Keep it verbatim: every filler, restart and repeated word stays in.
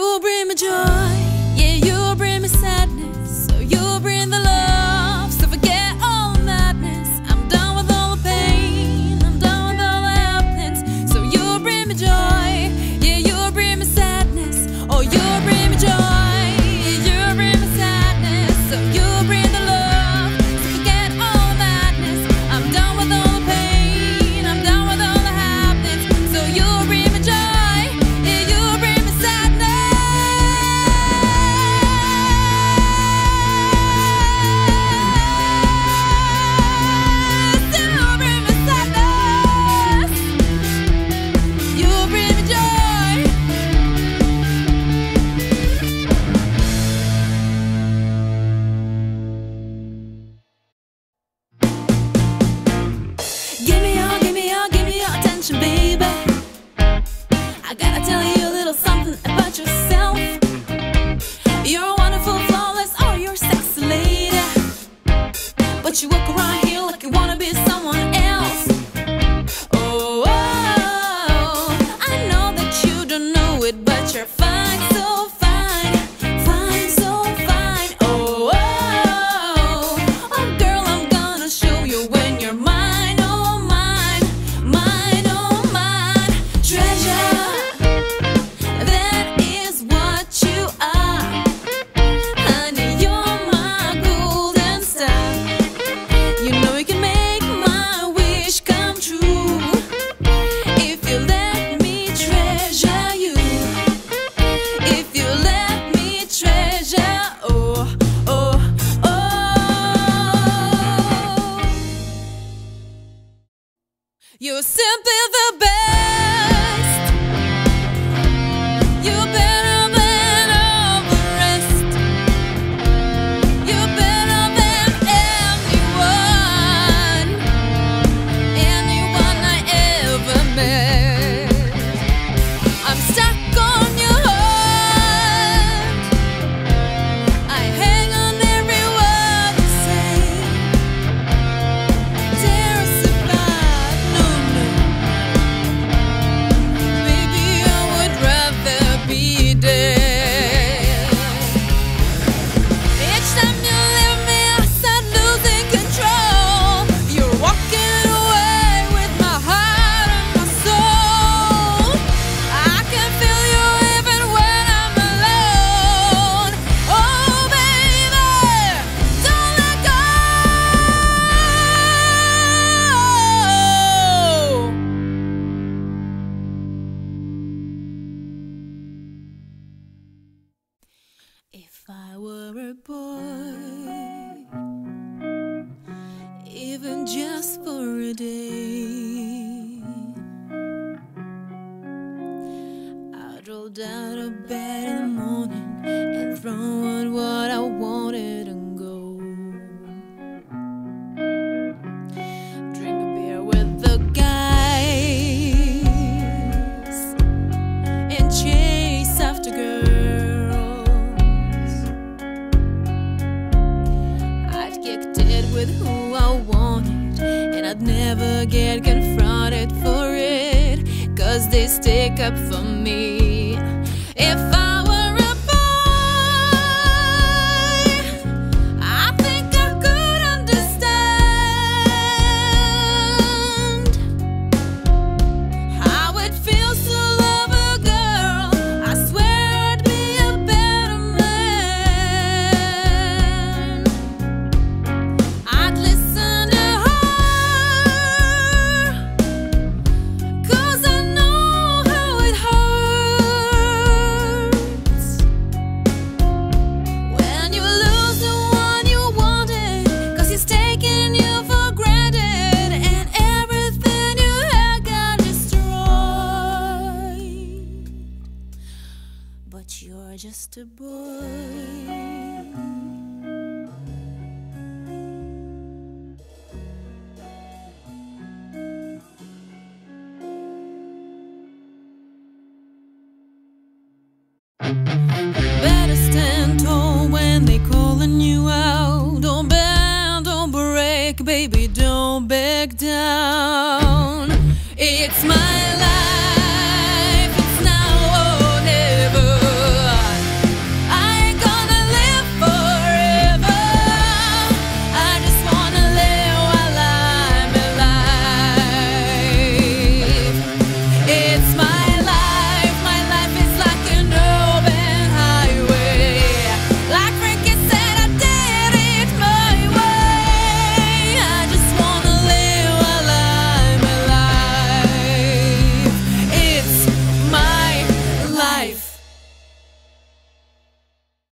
You bring me joy, yeah, you bring me sadness. So you bring the love, so forget all the madness. I'm done with all the pain, I'm done with all the happiness. So you bring me joy, yeah, you bring me sadness. Oh, you bring me joy, yeah, you bring me sadness. So you bring the love, so forget all the madness. I'm done with all the pain, I'm done with all the happiness. So you bring me joy, yeah, you bring me sadness. You bring me sadness. You bring me joy. Give me your, give me your, give me your attention, baby. I gotta tell you a little something about yourself. You're wonderful, flawless, oh, you're sexy lady. But you walk around here like you wanna be someone else. Oh, oh, I know that you don't know it, but you're fine, so fine, fine, so fine. Oh, oh, oh, girl, I'm gonna show you when you're mine, oh mine, mine, oh mine. Treasure, that is what you are. Honey, you're my golden star. You know you can make my wish come true if you let me treasure you. If you let me treasure, oh, oh, oh. You're simply the best. You're better than all the rest. You're better than anyone, anyone I ever met. I'm stuck on your heart. I hang on every word you say. Tear us apart, no, no. Baby, I would rather be dead. Each time you leave me, I start losing control. You're walking away with my heart and my soul. I can feel you even when I'm alone. Oh, baby, don't let go. If I were a boy, even just for a day, I'd roll down to bed in the morning and throw on what I wanted and go. Drink a beer with the guys and chase after girls. I'd kicked it with who I wanted, and I'd never get confronted for it, 'cause they stick up for me. If I were a boy, I think I could understand how it feels to love a girl. I swear I'd be a better man. I'd listen to her, 'cause I know how it hurts when you lose the one you wanted, 'cause he's taking you for granted, and everything you had got destroyed. But you're just a boy. Better stand tall when they calling you out. Don't bend, don't break, baby, don't back down.